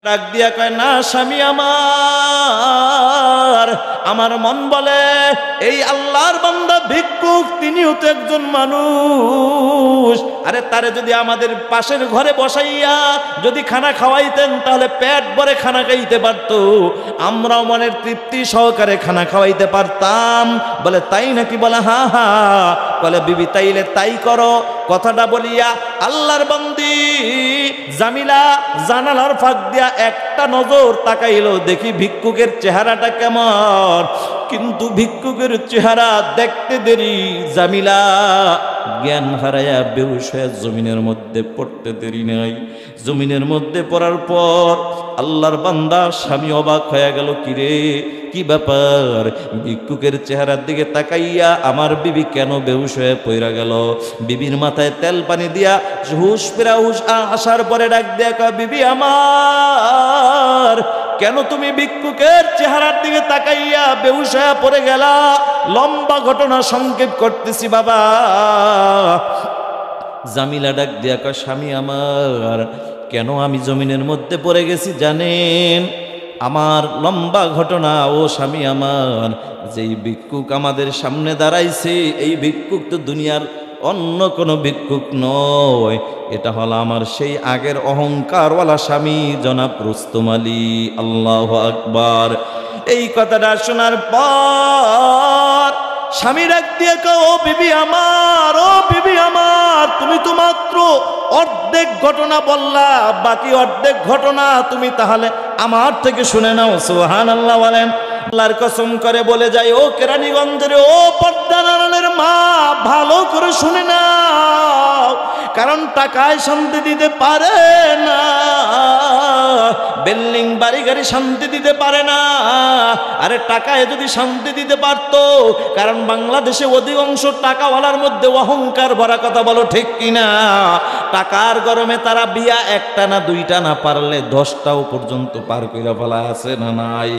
ডাক দিয়া কয়, না স্বামী আমার মন বলে এই আল্লাহর বান্দা ভিক্ষুক, তিনিও তো একজন মানুষ। আরে তারে যদি আমাদের পাশের ঘরে বসাইয়া যদি খানা খাওয়াইতেন তাহলে পেট ভরে খানা খাইতে পারতো, আমরাও মনের তৃপ্তি সহকারে খানা খাওয়াইতে পারতাম। বলে তাই নাকি? বলে হ্যাঁ হ্যাঁ। বলে বিবি তাইলে তাই করো। কথাটা বলিয়া আল্লাহর বান্দি জামিলা জানালার ফাঁক দিয়া একটা নজর তাকাইলো, দেখি ভিক্ষুকের চেহারাটা কেমন। কিন্তু ভিক্ষুকের চেহারা দেখতে দেরি জামিলা জ্ঞান হারায়া বেহুশ হয়ে জমিনের মধ্যে পড়তে দেরি নাই। জমিনের মধ্যে পড়ার পর আল্লাহর বান্দা স্বামী অবাক হয়ে গেল, কিরে কি ব্যাপার? ভিক্ষুকের চেহারার দিকে তাকাইয়া আমার বিবি কেন বেহুশ হয়ে পড়া গেল? বিবির মাথায় তেল পানি দিয়া হুশ ফেরা হুশ আসার পরে ডাক দিয়া কয়, বিবি আমার কেন তুমি ভিক্ষুকের চেহারার দিকে তাকাইয়া বেহুশ হয়ে পড়ে গেলা? লম্বা ঘটনা সংক্ষেপ করতেছি বাবা। জামিলা ডাক দিয়া কয়, স্বামী আমার কেন আমি জমিনের মধ্যে পড়ে গেছি জানেন? আমার লম্বা ঘটনা। ও স্বামী আমার, যেই ভিক্ষুক আমাদের সামনে দাঁড়াইছে এই ভিক্ষুক তো দুনিয়ার অন্য কোনো ভিক্ষুক নয়, এটা হলো আমার সেই আগের অহংকারওয়ালা স্বামী জনাব রুস্তম আলী। আল্লাহু আকবার। এই কথাটা শোনার পর স্বামী ডাক দিয়ে কয়, ও বিবি আমার, ও বিবি আমার, তুমি তো মাত্র অর্ধেক ঘটনা বললা, বাকি অর্ধেক ঘটনা তুমি তাহলে আমার থেকে শুনে নাও। সুবহানাল্লাহ বলেন। আল্লাহর কসম করে বলে যায়, ও কেরানীগঞ্জের ও পর্দার আড়ালের মা, ভালো করে শুনে নাও, কারণ টাকায় শান্তি দিতে পারে না, বিল্ডিং বাড়ি গাড়ি শান্তি দিতে পারে না। আরে টাকায় যদি শান্তি দিতে পারতো, কারণ বাংলাদেশে অধিকাংশ টাকাওয়ালার মধ্যে অহংকার ভরা, কথা বলো ঠিক কিনা? টাকার গরমে তারা বিয়া একটা না দুইটা না পারলে 10টাও পর্যন্ত পার কইরা ফেলা আছে না নাই?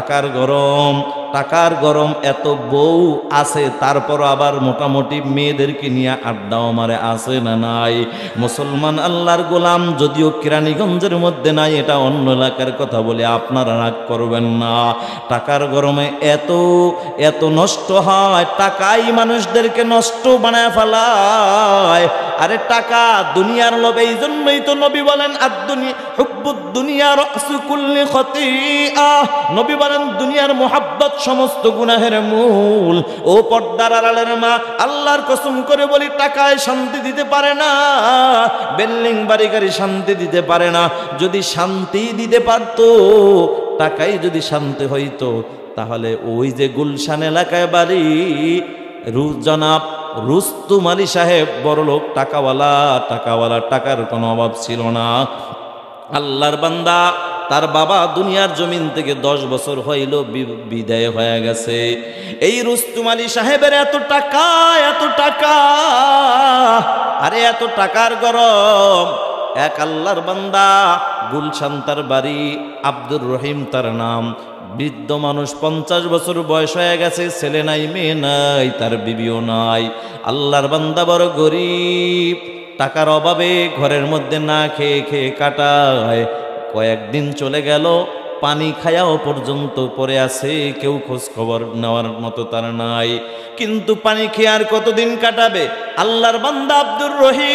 টাকার গরম এত বউ আছে, তারপর আবার মোটামুটি মেয়েদেরকে নিয়ে আড্ডাও মারে আছে না নাই? মুসলমান আল্লাহর গোলাম যদিও কেরানীগঞ্জের মধ্যে নাই, এটা অন্য এলাকার কথা বলে আপনারা রাগ করবেন না। টাকার গরমে এত এত নষ্ট হয়, টাকাই মানুষদেরকে নষ্ট বানায় ফেলায়। আরে টাকা দুনিয়ার লোভে, এই জন্যই তো নবী বলেন আদ-দুনিয়া হুব্বুদ দুনিয়া রাসু কুল্লি খতিআহ। নবী বলেন দুনিয়ার মোহাব্বত সমস্ত গুনাহের মূল। ও পর্দার আড়ালের মা, আল্লাহর কসম করে বলি, টাকায় শান্তি দিতে পারে না, বিল্ডিং বাড়ি গাড়ি শান্তি দিতে পারে না। যদি শান্তি দিতে পারতো, টাকাই যদি শান্তি হইতো, তাহলে ওই যে গুলশান এলাকায় বাড়ি জনাব রুস্তম আলী সাহেব বড়লোক টাকাওয়ালা, টাকার কোনো অভাব ছিল না। আল্লাহর বান্দা, তার বাবা দুনিয়ার জমিন থেকে 10 বছর হইল বিদায় হয়ে গেছে। এই রুস্তম আলী সাহেবের এত টাকা, আরে এত টাকার গরম। এক আল্লাহর বান্দা, গুলশান তার বাড়ি, আব্দুর রহিম তার নাম, বৃদ্ধ মানুষ, 50 বছর বয়স হয়ে গেছে, ছেলে নাই মেয়ে নাই, তার বিবিও নাই। আল্লাহর বান্দা বড় গরিব, টাকার অভাবে ঘরের মধ্যে না খেয়ে খেয়ে কাটায়। কয়েকদিন চলে গেল, পানি খায়াও পর্যন্ত পড়ে আছে, কেউ খোঁজ খবর নেওয়ার মতো তার নাই। কিন্তু পানি খেয়ে আর কতদিন কাটাবে? আল্লাহর বান্দা আব্দুর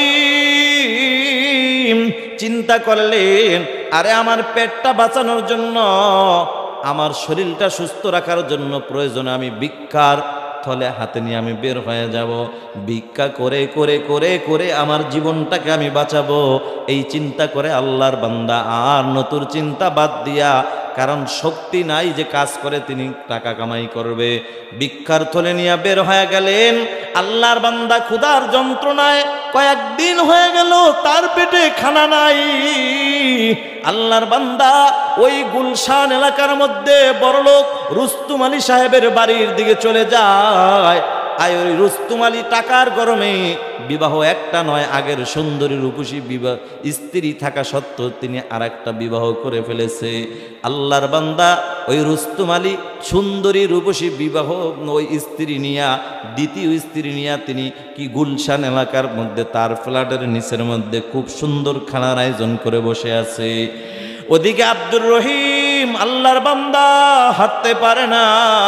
রহিম চিন্তা করলেন, আরে আমার পেটটা বাঁচানোর জন্য, আমার শরীরটা সুস্থ রাখার জন্য প্রয়োজনে আমি ভিক্ষার থলে হাতে নিয়ে আমি বের হয়ে যাব, ভিক্ষা করে করে করে করে আমার জীবনটাকে আমি বাঁচাবো। এই চিন্তা করে আল্লাহর বান্দা আর নতুন চিন্তা বাদ দিয়া, কারণ শক্তি নাই যে কাজ করে তিনি টাকা কামাই করবে, ভিক্ষার থলে নিয়ে বের হয়ে গেলেন। আল্লাহর বান্দা ক্ষুধার যন্ত্রণায় কয়েকদিন হয়ে গেল, তার পেটে খানা নাই। আল্লাহর বান্দা ওই গুলশান এলাকার মধ্যে বড়লোক রুস্তম আলী সাহেবের বাড়ির দিকে চলে যায়। আর ওই রুস্তম আলী টাকার গরমে বিবাহ একটা নয়, আগের সুন্দরী রূপসী বিবাহ স্ত্রী থাকা সত্ত্বেও তিনি আর একটা বিবাহ করে ফেলেছে। আল্লাহর বান্দা ওই রুস্তম আলী সুন্দরী রূপসী বিবাহ ওই স্ত্রী নিয়া, দ্বিতীয় স্ত্রী নিয়া তিনি কি গুলশান এলাকার মধ্যে তার ফ্ল্যাটের নিচের মধ্যে খুব সুন্দর খানার আয়োজন করে বসে আছে। ওদিকে আব্দুর রহিম আল্লাহর বান্দা হাঁটতে পারে না,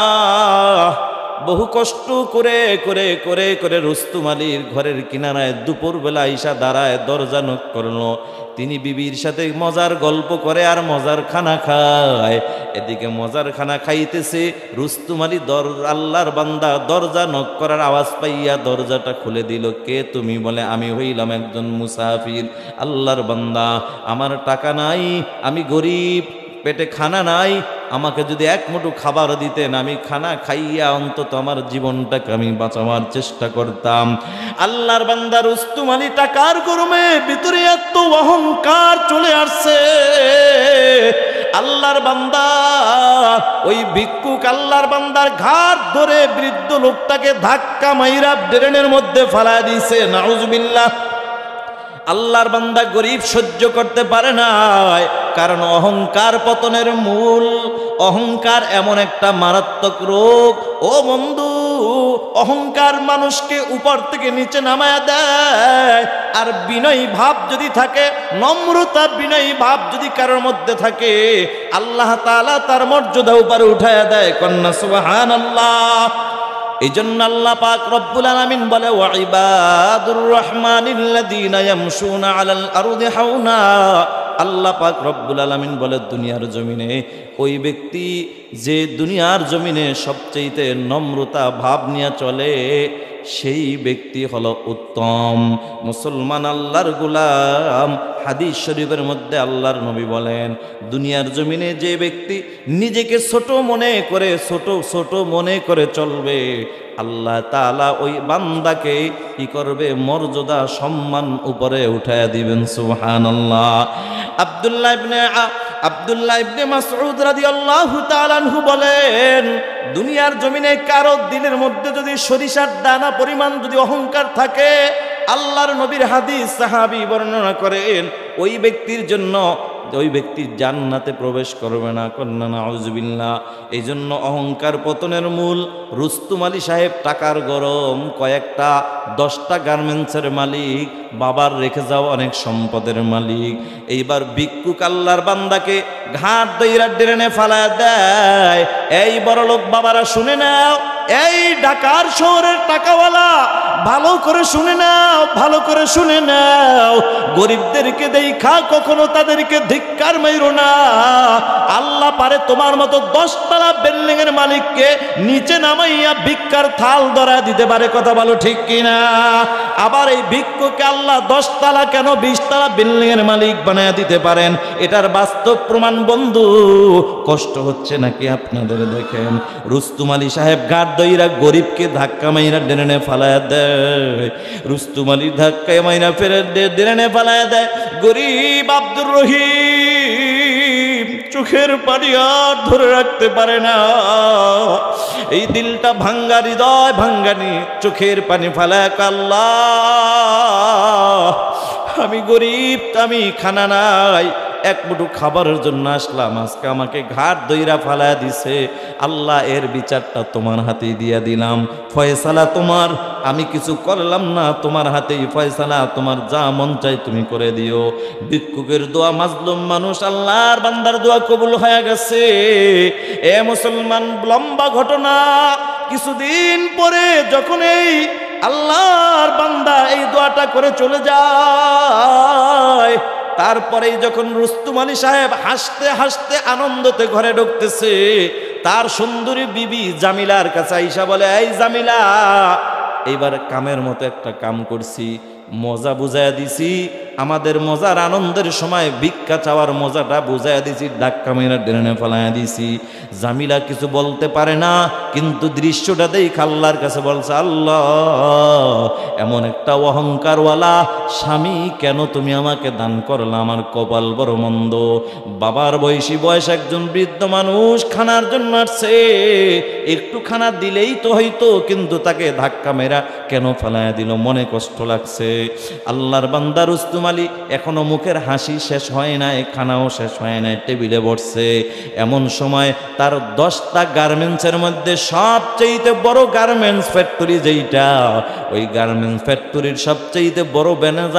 বহু কষ্ট করে করে করে করে রুস্তুম আলীর ঘরের কিনারায় দুপুরবেলা আইসা দাঁড়ায়, দরজা নক করলো। তিনি বিবির সাথে মজার গল্প করে আর মজার খানা খায়। এদিকে মজার খানা খাইতেছে, রুস্তুম আলী আল্লাহর বান্দা দরজা নক করার আওয়াজ পাইয়া দরজাটা খুলে দিল। কে তুমি? বলে আমি হইলাম একজন মুসাফির। আল্লাহর বান্দা, আমার টাকা নাই, আমি গরিব, পেটে খানা নাই, আমাকে যদি এক মুঠো খাবার দিতেন আমি খানা খাইয়া অন্তত আমার জীবনটাকে আমি বাঁচাবার চেষ্টা করতাম। আল্লাহর বান্দা রুস্তুম আলী টাকার গরমে ভিতরে এত অহংকার চলে আসছে। আল্লাহর বান্দা ওই ভিক্ষুক আল্লাহর বান্দার ঘাট ধরে বৃদ্ধ লোকটাকে ধাক্কা মাইরা ড্রেনের মধ্যে ফালা দিয়েছে। নাউজুবিল্লাহ। আল্লাহর বান্দা গরিব সহ্য করতে পারে না, কারণ অহংকার পতনের মূল। অহংকার এমন একটা মারাত্মক রোগ ও বন্ধু, অহংকার মানুষকে উপর থেকে নিচে নামায়া দেয়। আর বিনয়ী ভাব যদি থাকে, নম্রতা বিনয়ী ভাব যদি কারোর মধ্যে থাকে, আল্লাহ তাআলা তার মর্যাদা উপরে উঠায়া দেয়। কন্যা সুবহানাল্লাহ। এই জন্য আল্লাহ পাক রব্বুল আলামিন বলে, ওয়া ইবাদুর রহমানিল্লাযীনা ইয়ামশুনা আলাল আরদি হাওনা। আল্লাহ পাক রব্বুল আলামিন বলে, দুনিয়ার জমিনে ওই ব্যক্তি যে দুনিয়ার জমিনে সবচেয়ে নম্রতা ভাব নিয়ে চলে, সেই ব্যক্তি হলো উত্তম মুসলমান, আল্লাহর গোলাম। হাদিস শরীফের মধ্যে আল্লাহর নবী বলেন, দুনিয়ার জমিনে যে ব্যক্তি নিজেকে ছোট মনে করে ছোট মনে করে চলবে, আল্লাহ তাআলা ওই বান্দাকে কি করবে? মর্যাদা সম্মান উপরে উঠায়া দিবেন। সুবহানাল্লাহ। আব্দুল্লাহ ইবনে মাসউদ রাদিয়াল্লাহু তাআলা আনহু বলেন, দুনিয়ার জমিনে কারো দিলের মধ্যে যদি সরিষার দানা পরিমাণ যদি অহংকার থাকে, আল্লাহর নবীর হাদিস সাহাবী বর্ণনা করেন, ওই ব্যক্তির জন্য ওই ব্যক্তি জান্নাতে প্রবেশ করবে না। কন্যা নাউজুবিল্লাহ। এই জন্য অহংকার পতনের মূল। রুস্তুম আলী সাহেব টাকার গরম, কয়েকটা 10টা গার্মেন্টসের মালিক, বাবার রেখে যাওয়া অনেক সম্পদের মালিক। এইবার ভিক্ষুক আল্লাহর বান্দাকে ঘাট দইরা ড্রেনে ফালায় দেয়। এই বড়লোক বাবারা শুনে নাও, এই ঢাকার শহরের টাকাওয়ালা, ভালো করে শুনে নাও, ভালো করে শুনে নাও। গরিবদেরকে দেখা কখনো তাদেরকে ধিক্কার মাইরো না। আল্লাহ পারে তোমার মতো 10 তলা বিল্ডিং এর মালিককে নিচে নামাইয়া ভিক্ষার থাল ধরা দিতে পারে। কথা বলো ঠিক কিনা? আবার এই ভিক্ষুককে আল্লাহ 10 তলা কেন 20 তলা বিল্ডিং এর মালিক বানায়া দিতে পারেন। এটার বাস্তব প্রমাণ বন্ধু। কষ্ট হচ্ছে নাকি আপনাদের? দেখেন, রুস্তুম আলী সাহেব গাড় দইরা গরিবকে ধাক্কা মাইরা ড্রেনে ফালায়া দেয়। রুস্তুম আলী ধাক্কা মাইরা ফেরে ড্রেনে ফালায়া দেয়। গরিব আব্দুর রহিম চোখের পানি আর ধরে রাখতে পারে না। এই দিলটা ভাঙ্গা, হৃদয় ভাঙ্গানি, চোখের পানি ফালায়, আল্লাহ আমি গরিব, আমি খানা নাই, এক মুঠো খাবারের জন্য আসলাম, আজকে আমাকে ঘাট দইরা ফালায়া দিছে। আল্লাহ এর বিচারটা তোমার হাতেই দিয়া দিলাম। ফয়সালা তোমার, আমি কিছু করলাম না, তোমার হাতেই ফয়সালা। তোমার যা মন চাই তুমি করে দিও। ভিক্ষুকের দোয়া, মাজলুম মানুষ, আল্লাহর বান্দার দোয়া কবুল হয়ে গেছে। এ মুসলমান, লম্বা ঘটনা। কিছুদিন পরে যখন এই আল্লাহর বান্দা এই দোয়াটা করে চলে যায়, তারপরেই যখন রুস্তুম আলী সাহেব হাসতে হাসতে আনন্দতে ঘরে ঢুকতেছে, তার সুন্দরী বিবি জামিলার কাছে আইসা বলে, এই জামিলা, এইবার কামের মতো একটা কাম করছি, মজা বুঝাইয়া দিছি। আমাদের মজার আনন্দের সময় ভিক্ষা চাওয়ার মজাটা বুঝাইয়া দিছি, ধাক্কা মেরা ড্রেনে ফেলাইয়া দিছি। জামিলা কিছু বলতে পারে না, কিন্তু দৃশ্যটা দেখে আল্লাহর কাছে বলছে, আল্লাহ এমন একটা অহংকারওয়ালা স্বামী কেন তুমি আমাকে দান করলা? আমার কপাল বড় মন্দ। বাবার বয়স একজন বৃদ্ধ মানুষ খানার জন্য আসছে, একটু খানা দিলেই তো হইতো, কিন্তু তাকে ধাক্কা মেরা কেন ফেলাইয়া দিল? মনে কষ্ট লাগছে। আল্লাহর বান্দা রুস্তুম আলী এখনো মুখের হাসি শেষ হয় নাই, খানাও শেষ হয় নাই, টেবিলে বসছে। এমন সময় তার 10টা গার্মেন্টসের মধ্যে সবচেয়ে বড় গার্মেন্টস ফ্যাক্টরি যেইটা, ওই গার্মেন্টস ফ্যাক্টরির সবচেয়ে বড় ম্যানেজার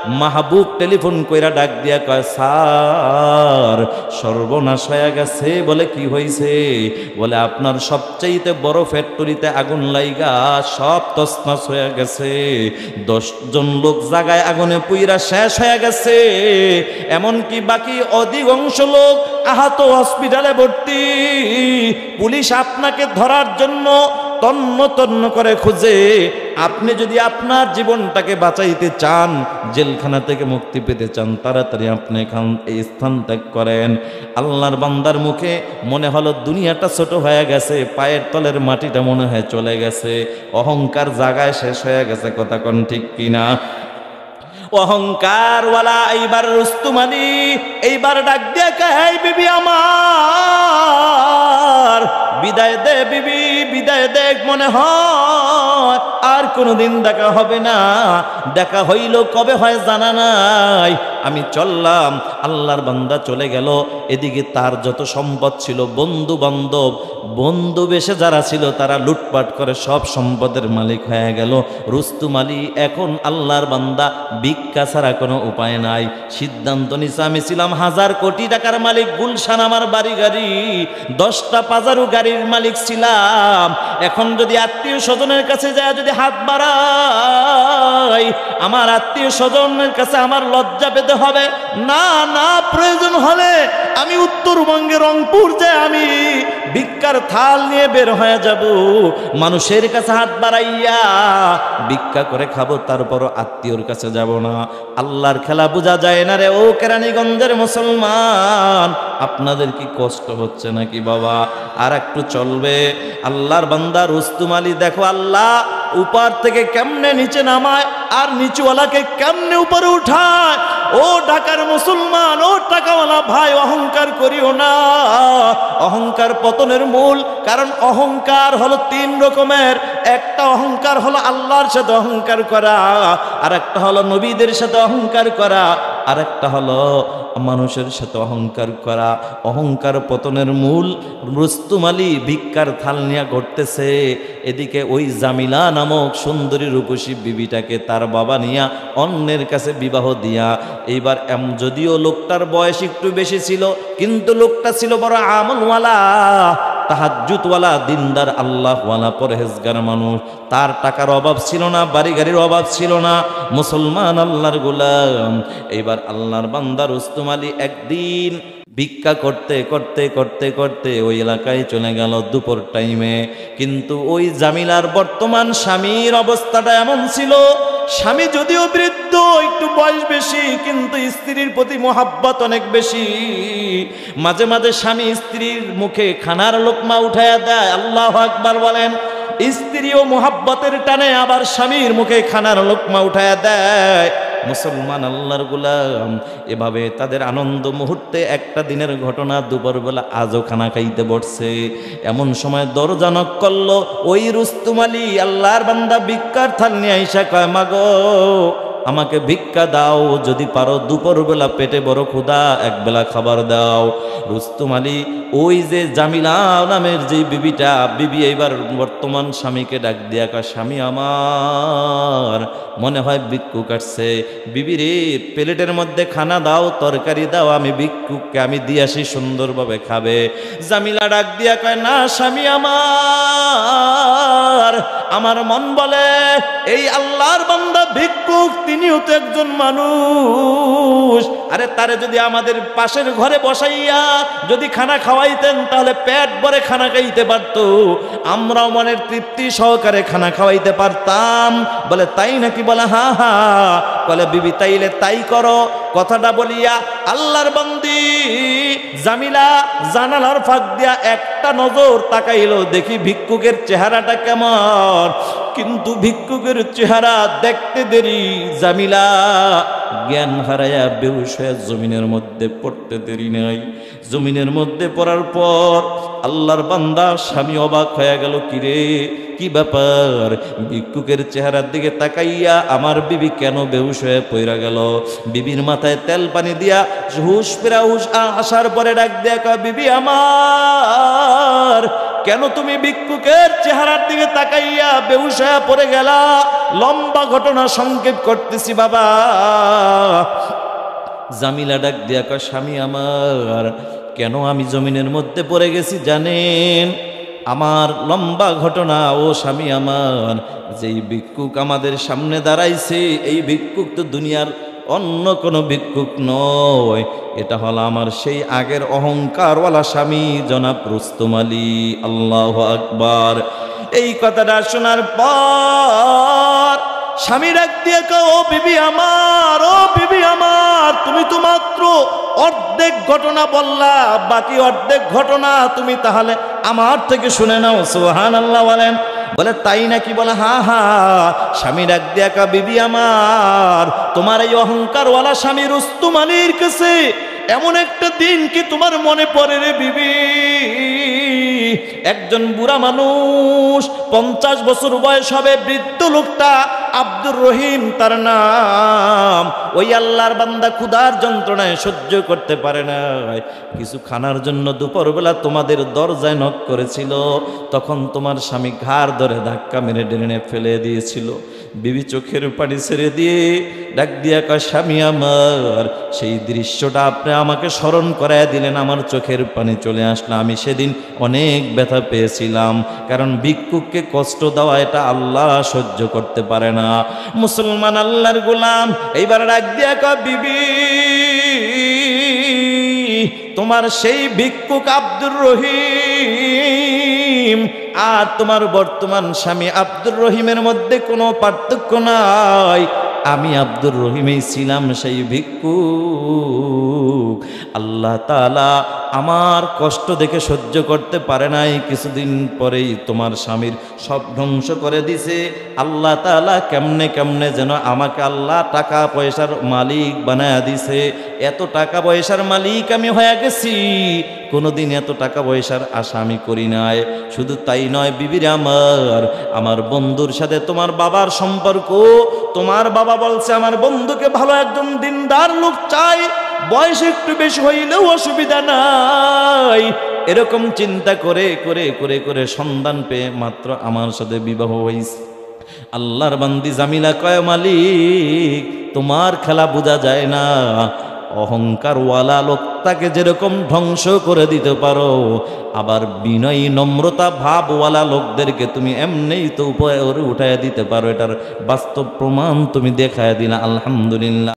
মাহবুব টেলিফোন কইরা ডাক দিয়া কয়, স্যার সর্বনাশ হয়ে গেছে। বলে কি হয়েছে? বলে আপনার সবচাইতে বড় ফ্যাক্টরিতে আগুন লাইগা সব তছনছ হয়ে গেছে, 10 জন লোক জায়গায় আগুনে পুইরা শেষ হয়ে গেছে, এমনকি বাকি অধিকাংশ লোক আহত, হসপিটালে ভর্তি। পুলিশ আপনাকে ধরার জন্য তন্ন তন্ন করে খুঁজে। আপনি যদি আপনার জীবনটাকে বাঁচাইতে চান, জেলখানা থেকে মুক্তি পেতে চান, তাড়াতাড়ি আপনি এই স্থান ত্যাগ করেন। আল্লাহর বান্দার মুখে মনে হলো দুনিয়াটা ছোট হয়ে গেছে, পায়ের তলের মাটিটা মনে হয় চলে গেছে, অহংকার জায়গায় শেষ হয়ে গেছে। কথা কোন ঠিক কিনা? অহংকার ওয়ালা এইবার রুস্তুম আলী এইবার ডাক দিয়ে কয়, বিবি আমার বিদায় দে, বিবি বিদায় দে, মনে হয় আর কোনোদিন দেখা হবে না। দেখা হইল কবে হয় জানা নাই। আমি চললাম, আল্লাহর বান্দা চলে গেল। এদিকে তার যত সম্পদ ছিল, বন্ধু বান্ধব, বন্ধু বেশে যারা ছিল তারা লুটপাট করে সব সম্পদের মালিক হয়ে গেল। রুস্তুম আলী এখন আল্লাহর বান্দা, ভিক্ষা ছাড়া কোনো উপায় নাই। সিদ্ধান্ত নিছে, আমি ছিলাম 1000 কোটি টাকার মালিক, গুলশান আমার বাড়ি গাড়ি, 10টা পাজারু গাড়ির মালিক ছিলাম। এখন যদি আত্মীয় স্বজনের কাছে যায়, যদি হাত বাড়াই, আমার আত্মীয় স্বজনের কাছে আমার লজ্জা পেতে হবে। না না, প্রয়োজন হলে আমি উত্তরবঙ্গে রংপুর যায় আমি ভিক্ষার থাল নিয়ে বের হয়ে যাব, মানুষের কাছে হাত বাড়াইয়া ভিক্ষা করে খাবো, তারপরও আত্মীয়র কাছে যাব না। আল্লাহর খেলা বোঝা যায় না রে ও কেরানীগঞ্জের মুসলমান। আপনাদের কি কষ্ট হচ্ছে নাকি বাবা? আর একটু চলবে। আল্লাহর বান্দা রুস্তুম আলী দেখো আল্লাহ উপর থেকে কেমনে নিচে নামায় আর নিচুওয়ালাকে কেমনে উপরে উঠায়। ও ঢাকার মুসলমান, ও টাকাওয়ালা ভাই, অহংকার করিও না। অহংকার পতনের মূল কারণ। অহংকার হলো 3 রকমের। একটা অহংকার হলো আল্লাহর সাথে অহংকার করা, আর একটা হলো নবীদের সাথে অহংকার করা, আর একটা হলো মানুষের সাথে অহংকার করা। অহংকার পতনের মূল। রুস্তুম আলী ভিক্ষার থাল নিয়ে ঘটতেছে, এদিকে ওই জামিলা নামক সুন্দরী রূপসী বিবিটাকে তার বাবা নিয়া অন্যের কাছে বিবাহ দিয়া। এইবার যদিও লোকটার বয়স একটু বেশি ছিল, কিন্তু লোকটা ছিল বড় আমলওয়ালা, তাহাজ্জুদওয়ালা, দিনদার, আল্লাহওয়ালা, পরহেজগার মানুষ। তার টাকার অভাব ছিল না, বাড়ি গাড়ির অভাব ছিল না, মুসলমান আল্লাহর গোলাম। এইবার আল্লাহর বান্দা রুস্তুম আলী একদিন ভিক্ষা করতে করতে করতে করতে ওই এলাকায় চলে গেল দুপুর টাইমে। কিন্তু ওই জামিলার বর্তমান স্বামীর অবস্থাটা এমন ছিল, স্বামী যদিও বৃদ্ধ, একটু বয়স বেশি, কিন্তু স্ত্রীর প্রতি মোহাব্বত অনেক বেশি। মাঝে মাঝে স্বামী স্ত্রীর মুখে খানার লোকমা উঠাইয়া দেয়, আল্লাহু আকবার বলেন। স্ত্রীও মোহাব্বতের টানে আবার স্বামীর মুখে খানার লোকমা উঠাইয়া দেয়। মুসলমান আল্লাহর গোলাম, এভাবে তাদের আনন্দ মুহূর্তে একটা দিনের ঘটনা। দুপুরবেলা আজও খানা খাইতে বসছে, এমন সময় দরজা নক করলো। ওই রুস্তুম আলী আল্লাহর বান্দা ভিক্ষার থাল নিয়ে আইসা কয়, মাগো আমাকে ভিক্ষা দাও, যদি পারো দুপুরবেলা পেটে বড় ক্ষুধা, একবেলা খাবার দাও। রুস্তুম আলী ওই যে জামিলা নামের যে বিবিটা, বিবি এইবার বর্তমান স্বামীকে ডাক দিয়া কয়, স্বামী আমার মনে হয় ভিক্ষুক আসছে, বিবি রে প্লেটের মধ্যে খানা দাও, তরকারি দাও, আমি ভিক্ষুককে আমি দিয়ে আসি, সুন্দরভাবে খাবে। জামিলা ডাক দিয়া কয়, না স্বামী আমার মন বলে এই আল্লাহর বান্দা ভিক্ষুক, তিনিও তো একজন মানুষ। আরে তারে যদি আমাদের পাশের ঘরে বসাইয়া যদি খানা খাওয়াইতেন, তাহলে পেট ভরে খানা খাইতে পারতো, আমরাও মনের তৃপ্তি সহকারে খানা খাওয়াইতে পারতাম। বলে তাই নাকি? বলে হ্যাঁ হ্যাঁ। বলে বিবি তাইলে তাই করো। কথাটা বলিয়া আল্লাহর বান্দি জামিলা জানালার ফাঁক দিয়া একটা নজর তাকাইলো, দেখি ভিক্ষুকের চেহারাটা কেমন। কিন্তু ভিক্ষুকের চেহারা দেখতে দেরি, জামিলা জ্ঞান হারায়া বেহুশ হয়ে জমিনের মধ্যে পড়তে দেরি নাই। জমিনের মধ্যে পড়ার পর আল্লাহর বান্দা স্বামী অবাক হয়ে গেল, কিরে কি ব্যাপার? ভিক্ষুকের চেহারার দিকে তাকাইয়া আমার বিবি কেন বেহুশ হয়ে পড়া গেল? বিবির মাথায় তেল পানি দিয়া হুশ ফেরা হুশ আসার পরে ডাক দেয়া কয়, বিবি আমার কেন তুমি ভিক্ষুকের চেহারার দিকে তাকাইয়া বেহুশ হয়ে পড়ে গেলা? লম্বা ঘটনা সংক্ষেপ করতেছি বাবা। জামিলা ডাক দিয়া কয়, স্বামী আমার, কেন আমি জমিনের মধ্যে পড়ে গেছি জানেন? আমার লম্বা ঘটনা। ও স্বামী আমার, যেই ভিক্ষুক আমাদের সামনে দাঁড়াইছে এই ভিক্ষুক তো দুনিয়ার অন্য কোনো ভিক্ষুক নয়, এটা হলো আমার সেই আগের অহংকারওয়ালা স্বামী জনাব রুস্তম আলী। আল্লাহু আকবার। এই কথাটা শোনার পর স্বামী ডাক দিয়ে কয়, ও বিবি আমার, ও বিবি আমার, তুমি তো মাত্র অর্ধেক ঘটনা বললা, বাকি অর্ধেক ঘটনা তুমি তাহলে আমার থেকে শুনে নাও। সুবহানাল্লাহ বলেন। বলে তাই নাকি? বলে হ্যাঁ হ্যাঁ। স্বামী ডাক দিয়া কয়, বিবি আমার, তোমার এই অহংকারওয়ালা স্বামী রুস্তম আলীর কাছে এমন একটা দিন কি তোমার মনে পড়ে রে বিবি? একজন বুড়া মানুষ, 50 বছর বয়স হবে, বৃদ্ধ লোকটা আব্দুর রহিম তার নাম। ওই আল্লাহর বান্দা ক্ষুধার যন্ত্রণায় সহ্য করতে পারে না, কিছু খানার জন্য দুপুরবেলা তোমাদের দরজায় নক করেছিল। তখন তোমার স্বামী ঘাড় ধরে ধাক্কা মেরে ড্রেনে ফেলে দিয়েছিল। বিবি চোখের পানি ছেড়ে দিয়ে ডাক দিয়া কয়, স্বামী আমার, সেই দৃশ্যটা আপনি আমাকে স্মরণ করায় দিলেন, আমার চোখের পানি চলে আসলো। আমি সেদিন অনেক ব্যথা পেয়েছিলাম, কারণ ভিক্ষুককে কষ্ট দেওয়া এটা আল্লাহ সহ্য করতে পারে না। মুসলমান আল্লাহর গোলাম এইবার ডাক দিয়া কয়, বিবি, তোমার সেই ভিক্ষুক আব্দুর রহিম আর তোমার বর্তমান স্বামী আব্দুর রহিমের মধ্যে কোনো পার্থক্য নাই। আমি আব্দুর রহিমেই ছিলাম সেই ভিক্ষুক। আল্লাহ তাআলা আমার কষ্ট দেখে সহ্য করতে পারে নাই, কিছুদিন পরেই তোমার স্বামীর সব ধ্বংস করে দিছে। আল্লাহ তাআলা কেমনে কেমনে যেন আমাকে আল্লাহ টাকা পয়সার মালিক বানায়া দিছে। এত টাকা পয়সার মালিক আমি হয়ে গেছি, কোনোদিন এত টাকা পয়সার আশা আমি করি নাই। শুধু তাই নয় বিবির আমার, আমার বন্ধুর সাথে তোমার বাবার সম্পর্ক, তোমার বাবা বলছে আমার বন্ধুকে ভালো একজন দিনদার লোক চাই, বয়স একটু বেশি হইলেও অসুবিধা নাই। এরকম চিন্তা করে করে করে করে সন্ধান পেয়ে মাত্র আমার সাথে বিবাহ হয়েছে। আল্লাহর বান্দি জামিলা কয়, মালিক তোমার খেলা বোঝা যায় না, অহংকারওয়ালা লোকটাকে যেরকম ধ্বংস করে দিতে পারো, আবার বিনয়ী নম্রতা ভাবওয়ালা লোকদেরকে তুমি এমনিই তো উপরে উঠায় দিতে পারো। এটার বাস্তব প্রমাণ তুমি দেখায় দিলা। আলহামদুলিল্লাহ।